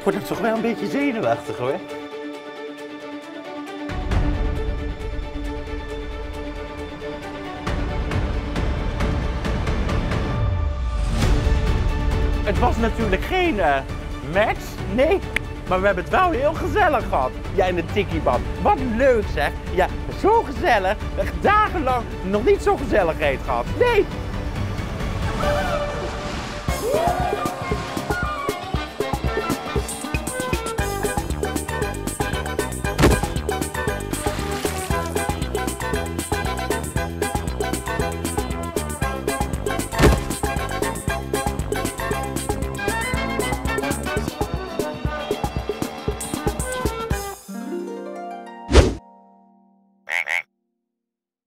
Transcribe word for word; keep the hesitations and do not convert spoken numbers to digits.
word ik toch wel een beetje zenuwachtig hoor. Het was natuurlijk geen uh, match, nee, maar we hebben het wel heel gezellig gehad. Ja, in de tikkiebad. Wat leuk zeg. Ja, zo gezellig. Dagenlang nog niet zo gezelligheid gehad. Nee.